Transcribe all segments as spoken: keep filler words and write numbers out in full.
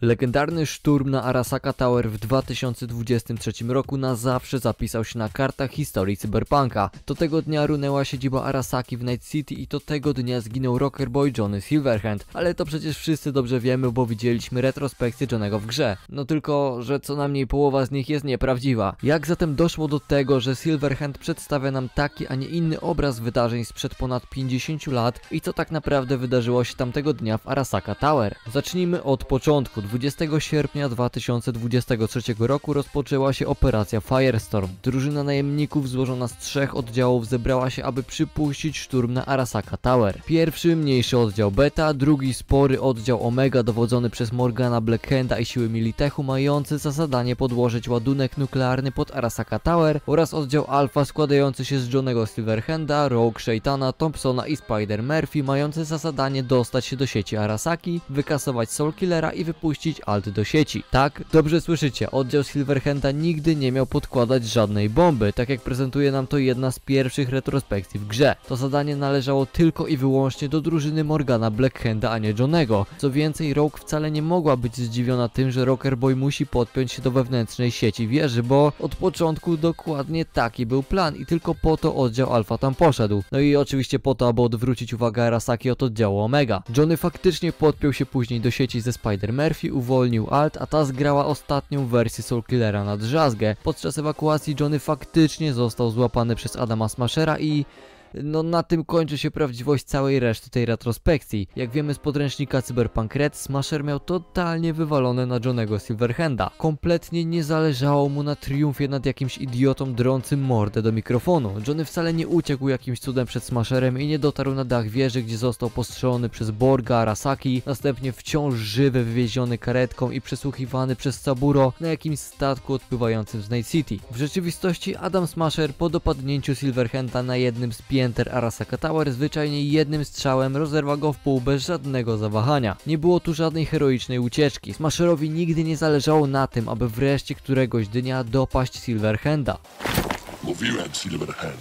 Legendarny szturm na Arasaka Tower w dwa tysiące dwudziestym trzecim roku na zawsze zapisał się na kartach historii cyberpunka. To tego dnia runęła siedziba Arasaki w Night City i to tego dnia zginął rocker boy Johnny Silverhand. Ale to przecież wszyscy dobrze wiemy, bo widzieliśmy retrospekcję Johnnego w grze. No tylko, że co najmniej połowa z nich jest nieprawdziwa. Jak zatem doszło do tego, że Silverhand przedstawia nam taki, a nie inny obraz wydarzeń sprzed ponad pięćdziesięciu lat i co tak naprawdę wydarzyło się tamtego dnia w Arasaka Tower? Zacznijmy od początku. dwudziestego sierpnia dwa tysiące dwudziestego trzeciego roku rozpoczęła się operacja Firestorm. Drużyna najemników złożona z trzech oddziałów zebrała się, aby przypuścić szturm na Arasaka Tower. Pierwszy mniejszy oddział Beta, drugi spory oddział Omega dowodzony przez Morgana Blackhanda i siły Militechu mający za zadanie podłożyć ładunek nuklearny pod Arasaka Tower oraz oddział Alpha składający się z Johnnego Silverhanda, Rogue Shaitana, Thompsona i Spider Murphy mający za zadanie dostać się do sieci Arasaki, wykasować Soulkillera i wypuścić alt do sieci. Tak, dobrze słyszycie, oddział Silverhanda nigdy nie miał podkładać żadnej bomby, tak jak prezentuje nam to jedna z pierwszych retrospekcji w grze. To zadanie należało tylko i wyłącznie do drużyny Morgana Blackhanda, a nie Johnnego. Co więcej, Rogue wcale nie mogła być zdziwiona tym, że Rocker Boy musi podpiąć się do wewnętrznej sieci wieży, bo od początku dokładnie taki był plan i tylko po to oddział Alpha tam poszedł. No i oczywiście po to, aby odwrócić uwagę Arasaki od oddziału Omega. Johnny faktycznie podpiął się później do sieci ze Spider Murphy, uwolnił alt, a ta zgrała ostatnią wersję Soulkillera na drzazgę. Podczas ewakuacji Johnny faktycznie został złapany przez Adama Smashera i... no na tym kończy się prawdziwość całej reszty tej retrospekcji. Jak wiemy z podręcznika Cyberpunk Red, Smasher miał totalnie wywalone na Johnnego Silverhanda. Kompletnie nie zależało mu na triumfie nad jakimś idiotą drącym mordę do mikrofonu. Johnny wcale nie uciekł jakimś cudem przed Smasherem i nie dotarł na dach wieży, gdzie został postrzelony przez Borga Arasaki, następnie wciąż żywy wywieziony karetką i przesłuchiwany przez Saburo na jakimś statku odpływającym z Night City. W rzeczywistości Adam Smasher po dopadnięciu Silverhanda na jednym z pięter Arasaka Tower zwyczajnie jednym strzałem rozerwa go w pół bez żadnego zawahania. Nie było tu żadnej heroicznej ucieczki. Smasherowi nigdy nie zależało na tym, aby wreszcie któregoś dnia dopaść Silverhanda. Mówiłem, Silverhand.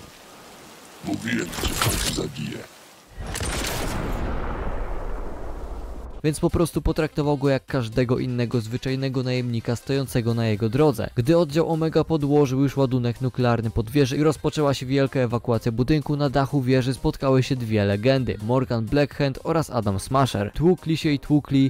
Mówiłem, że w końcu zabiję. Więc po prostu potraktował go jak każdego innego zwyczajnego najemnika stojącego na jego drodze. Gdy oddział Omega podłożył już ładunek nuklearny pod wieżę i rozpoczęła się wielka ewakuacja budynku, na dachu wieży spotkały się dwie legendy, Morgan Blackhand oraz Adam Smasher. Tłukli się i tłukli,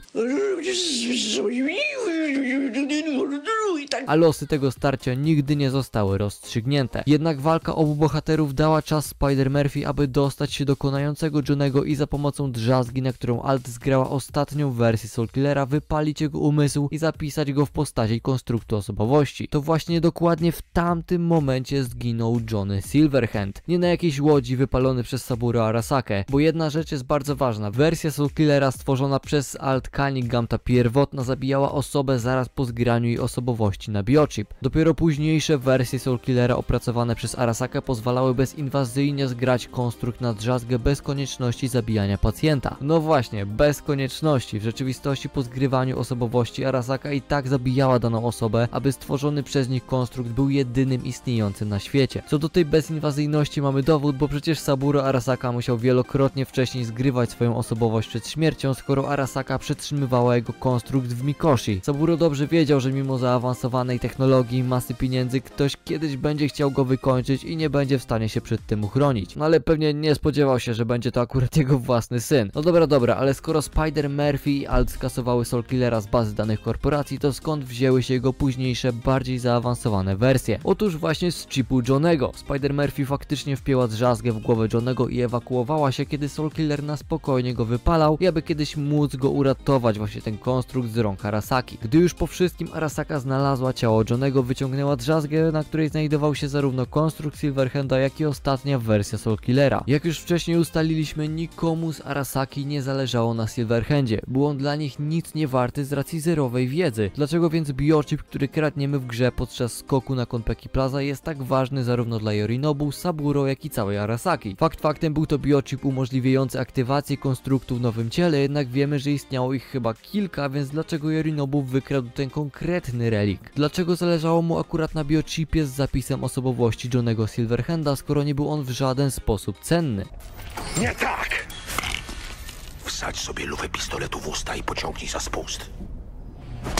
a losy tego starcia nigdy nie zostały rozstrzygnięte. Jednak walka obu bohaterów dała czas Spider Murphy, aby dostać się do konającego Johnnego i za pomocą drzazgi, na którą alt zgrała ostatnią wersję Soulkillera, wypalić jego umysł i zapisać go w postaci konstruktu osobowości. To właśnie dokładnie w tamtym momencie zginął Johnny Silverhand. Nie na jakiejś łodzi wypalony przez Saburo Arasakę, bo jedna rzecz jest bardzo ważna. Wersja Soulkillera stworzona przez alt Cunningham, ta pierwotna, zabijała osobę zaraz po zgraniu jej osobowości na biochip. Dopiero późniejsze wersje Soulkillera opracowane przez Arasakę pozwalały bezinwazyjnie zgrać konstrukt na drzazgę bez konieczności zabijania pacjenta. No właśnie, bez konieczności. W rzeczywistości po zgrywaniu osobowości Arasaka i tak zabijała daną osobę, aby stworzony przez nich konstrukt był jedynym istniejącym na świecie. Co do tej bezinwazyjności mamy dowód, bo przecież Saburo Arasaka musiał wielokrotnie wcześniej zgrywać swoją osobowość przed śmiercią, skoro Arasaka przetrzymywała jego konstrukt w Mikoshi. Saburo dobrze wiedział, że mimo zaawansowanej technologii i masy pieniędzy ktoś kiedyś będzie chciał go wykończyć i nie będzie w stanie się przed tym uchronić. No ale pewnie nie spodziewał się, że będzie to akurat jego własny syn. No dobra, dobra, ale skoro Spider Murphy i alt skasowały Soulkillera z bazy danych korporacji, to skąd wzięły się jego późniejsze, bardziej zaawansowane wersje? Otóż właśnie z chipu Johnnego. Spider Murphy faktycznie wpięła drzazgę w głowę Johnnego i ewakuowała się, kiedy Soulkiller na spokojnie go wypalał i aby kiedyś móc go uratować, właśnie ten konstrukt z rąk Arasaki. Gdy już po wszystkim Arasaka znalazła ciało Johnnego, wyciągnęła drzazgę, na której znajdował się zarówno konstrukt Silverhanda, jak i ostatnia wersja Soulkillera. Jak już wcześniej ustaliliśmy, nikomu z Arasaki nie zależało na Silverhandzie. Był on dla nich nic nie warty z racji zerowej wiedzy. Dlaczego więc biochip, który kradniemy w grze podczas skoku na Konpeki Plaza, jest tak ważny zarówno dla Yorinobu, Saburo, jak i całej Arasaki? Fakt faktem był to biochip umożliwiający aktywację konstruktu w nowym ciele, jednak wiemy, że istniało ich chyba kilka, więc dlaczego Yorinobu wykradł ten konkretny relik? Dlaczego zależało mu akurat na biochipie z zapisem osobowości Johnnego Silverhanda, skoro nie był on w żaden sposób cenny? Nie tak! Wsadź sobie lufę pistoletu w usta i pociągnij za spust.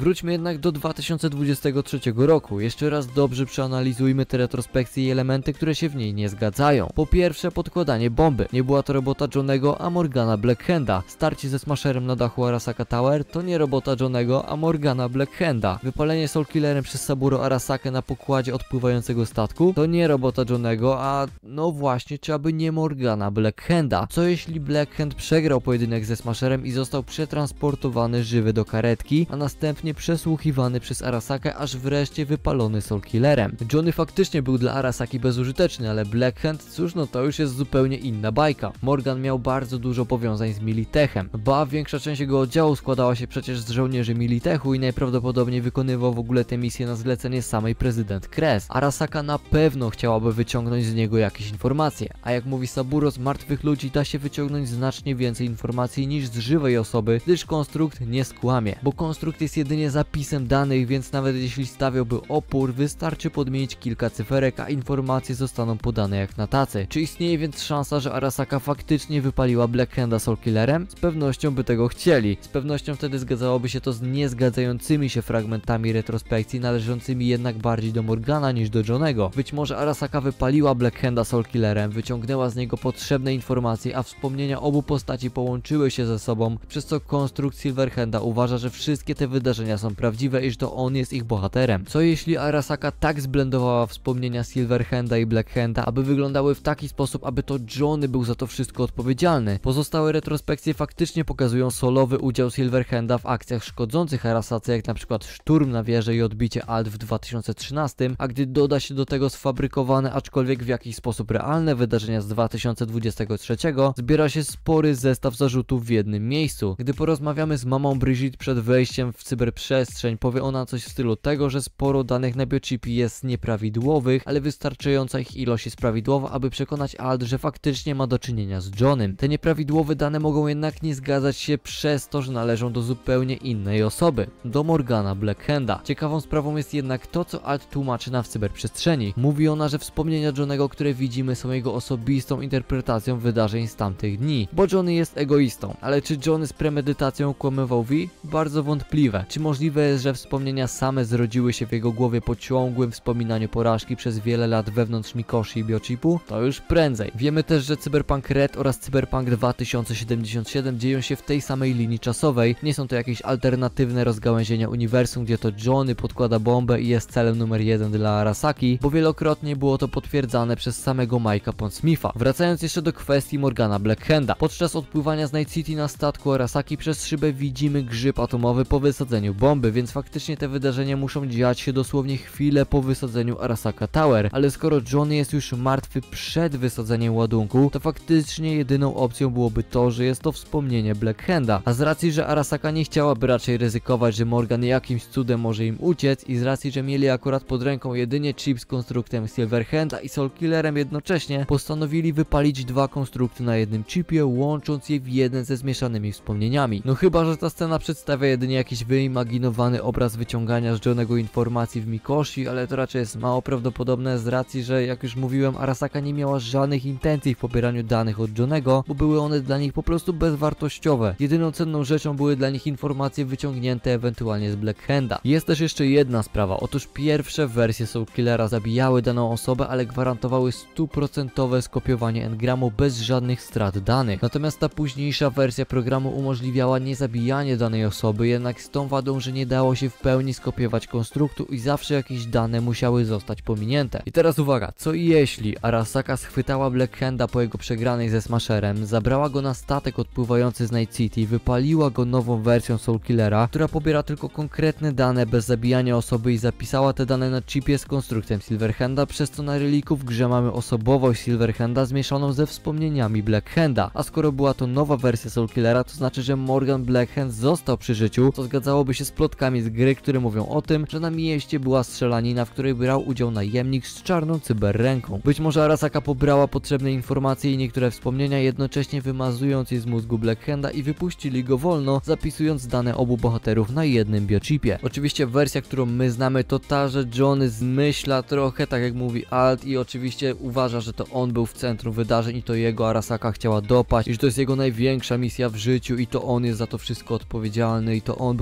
Wróćmy jednak do dwa tysiące dwudziestego trzeciego roku. Jeszcze raz dobrze przeanalizujmy te retrospekcje i elementy, które się w niej nie zgadzają. Po pierwsze, podkładanie bomby. Nie była to robota Johnego, a Morgana Blackhanda. Starcie ze Smasherem na dachu Arasaka Tower to nie robota Johnego, a Morgana Blackhanda. Wypalenie Soulkillerem przez Saburo Arasakę na pokładzie odpływającego statku to nie robota Johnego, a no właśnie, czy aby nie Morgana Blackhanda. Co jeśli Blackhand przegrał pojedynek ze Smasherem i został przetransportowany żywy do karetki, a następnie przesłuchiwany przez Arasakę, aż wreszcie wypalony Soulkillerem. Johnny faktycznie był dla Arasaki bezużyteczny, ale Blackhand, cóż, no to już jest zupełnie inna bajka. Morgan miał bardzo dużo powiązań z Militechem. Ba, większa część jego oddziału składała się przecież z żołnierzy Militechu i najprawdopodobniej wykonywał w ogóle tę misję na zlecenie samej prezydent Cress. Arasaka na pewno chciałaby wyciągnąć z niego jakieś informacje, a jak mówi Saburo, z martwych ludzi da się wyciągnąć znacznie więcej informacji niż z żywej osoby, gdyż konstrukt nie skłamie, bo konstrukt jest jedynie zapisem danych, więc nawet jeśli stawiałby opór, wystarczy podmienić kilka cyferek, a informacje zostaną podane jak na tacy. Czy istnieje więc szansa, że Arasaka faktycznie wypaliła Blackhanda Soulkillerem? Z pewnością by tego chcieli. Z pewnością wtedy zgadzałoby się to z niezgadzającymi się fragmentami retrospekcji, należącymi jednak bardziej do Morgana niż do Johnego. Być może Arasaka wypaliła Blackhanda Soulkillerem, wyciągnęła z niego potrzebne informacje, a wspomnienia obu postaci połączyły się ze sobą, przez co konstrukt Silverhanda uważa, że wszystkie te wydarzenia są prawdziwe i że to on jest ich bohaterem. Co jeśli Arasaka tak zblendowała wspomnienia Silverhanda i Blackhanda, aby wyglądały w taki sposób, aby to Johnny był za to wszystko odpowiedzialny? Pozostałe retrospekcje faktycznie pokazują solowy udział Silverhanda w akcjach szkodzących Arasace, jak na przykład szturm na wieżę i odbicie Alt w dwa tysiące trzynastym, a gdy doda się do tego sfabrykowane, aczkolwiek w jakiś sposób realne wydarzenia z dwa tysiące dwudziestego trzeciego, zbiera się spory zestaw zarzutów w jednym miejscu. Gdy porozmawiamy z mamą Brigitte przed wejściem w cyberprzestrzeń, powie ona coś w stylu tego, że sporo danych na biochipie jest nieprawidłowych, ale wystarczająca ich ilość jest prawidłowa, aby przekonać Alt, że faktycznie ma do czynienia z Johnem. Te nieprawidłowe dane mogą jednak nie zgadzać się przez to, że należą do zupełnie innej osoby, do Morgana Blackhanda. Ciekawą sprawą jest jednak to, co Alt tłumaczy nam w cyberprzestrzeni. Mówi ona, że wspomnienia Johnego, które widzimy, są jego osobistą interpretacją wydarzeń z tamtych dni, bo Johnny jest egoistą. Ale czy Johnny z premedytacją okłamywał V? Bardzo wątpliwe. Czy możliwe jest, że wspomnienia same zrodziły się w jego głowie po ciągłym wspominaniu porażki przez wiele lat wewnątrz Mikoshi i biochipu? To już prędzej. Wiemy też, że Cyberpunk Red oraz Cyberpunk dwa tysiące siedemdziesiąt siedem dzieją się w tej samej linii czasowej. Nie są to jakieś alternatywne rozgałęzienia uniwersum, gdzie to Johnny podkłada bombę i jest celem numer jeden dla Arasaki, bo wielokrotnie było to potwierdzane przez samego Mike'a Pondsmitha. Wracając jeszcze do kwestii Morgana Blackhanda. Podczas odpływania z Night City na statku Arasaki przez szybę widzimy grzyb atomowy po wysadzeniu bomby, więc faktycznie te wydarzenia muszą dziać się dosłownie chwilę po wysadzeniu Arasaka Tower, ale skoro Johnny jest już martwy przed wysadzeniem ładunku, to faktycznie jedyną opcją byłoby to, że jest to wspomnienie Blackhanda, a z racji, że Arasaka nie chciałaby raczej ryzykować, że Morgan jakimś cudem może im uciec i z racji, że mieli akurat pod ręką jedynie chip z konstruktem Silverhanda i Soulkillerem jednocześnie, postanowili wypalić dwa konstrukty na jednym chipie, łącząc je w jeden ze zmieszanymi wspomnieniami. No chyba, że ta scena przedstawia jedynie jakiś wyimaginowany obraz wyciągania z Johnego informacji w Mikoshi, ale to raczej jest mało prawdopodobne z racji, że jak już mówiłem, Arasaka nie miała żadnych intencji w pobieraniu danych od Johnego, bo były one dla nich po prostu bezwartościowe. Jedyną cenną rzeczą były dla nich informacje wyciągnięte ewentualnie z Blackhanda. Jest też jeszcze jedna sprawa. Otóż pierwsze wersje Soulkillera zabijały daną osobę, ale gwarantowały stuprocentowe skopiowanie engramu bez żadnych strat danych. Natomiast ta późniejsza wersja programu umożliwiała niezabijanie danej osoby, jednak z tą wadą, że nie dało się w pełni skopiować konstruktu i zawsze jakieś dane musiały zostać pominięte. I teraz uwaga, co jeśli Arasaka schwytała Blackhanda po jego przegranej ze Smasherem, zabrała go na statek odpływający z Night City, wypaliła go nową wersją Soulkillera, która pobiera tylko konkretne dane bez zabijania osoby i zapisała te dane na chipie z konstruktem Silverhanda, przez co na reliku w grze mamy osobowość Silverhanda zmieszaną ze wspomnieniami Blackhanda. A skoro była to nowa wersja Soulkillera, to znaczy, że Morgan Blackhand został przy życiu, co zgadzałoby się z plotkami z gry, które mówią o tym, że na mieście była strzelanina, w której brał udział najemnik z czarną cyberręką. Być może Arasaka pobrała potrzebne informacje i niektóre wspomnienia, jednocześnie wymazując je z mózgu Blackhanda i wypuścili go wolno, zapisując dane obu bohaterów na jednym biochipie. Oczywiście wersja, którą my znamy, to ta, że Johnny zmyśla trochę, tak jak mówi Alt, i oczywiście uważa, że to on był w centrum wydarzeń i to jego Arasaka chciała dopaść, i że to jest jego największa misja w życiu i to on jest za to wszystko odpowiedzialny i to on był największym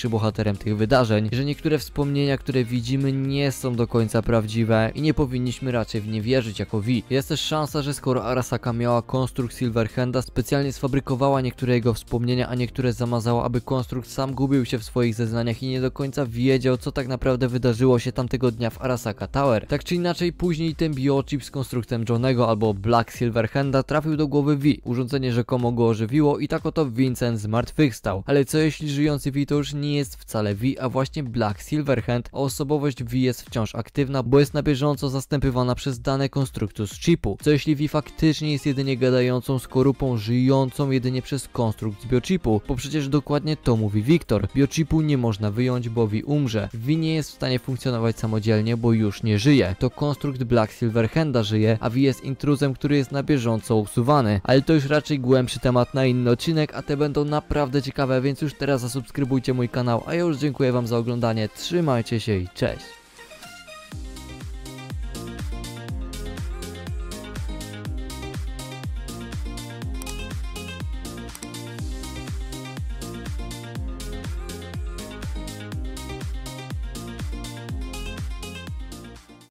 największym bohaterem tych wydarzeń, że niektóre wspomnienia, które widzimy, nie są do końca prawdziwe i nie powinniśmy raczej w nie wierzyć jako V. Jest też szansa, że skoro Arasaka miała konstrukt Silverhanda, specjalnie sfabrykowała niektóre jego wspomnienia, a niektóre zamazała, aby konstrukt sam gubił się w swoich zeznaniach i nie do końca wiedział, co tak naprawdę wydarzyło się tamtego dnia w Arasaka Tower. Tak czy inaczej, później ten biochip z konstruktem Johnego albo Black Silverhanda trafił do głowy V. Urządzenie rzekomo go ożywiło i tak oto Vincent zmartwychwstał. Ale co jeśli żyjący V to już nie jest wcale V, a właśnie Black Silverhand, a osobowość V jest wciąż aktywna, bo jest na bieżąco zastępywana przez dane konstruktu z chipu. Co jeśli V faktycznie jest jedynie gadającą skorupą, żyjącą jedynie przez konstrukt z biochipu? Bo przecież dokładnie to mówi Wiktor. Biochipu nie można wyjąć, bo V umrze. V nie jest w stanie funkcjonować samodzielnie, bo już nie żyje. To konstrukt Black Silverhanda żyje, a V jest intruzem, który jest na bieżąco usuwany. Ale to już raczej głębszy temat na inny odcinek, a te będą naprawdę ciekawe, więc już teraz zasubskrybujcie mój kanał, a ja już dziękuję wam za oglądanie, trzymajcie się i cześć!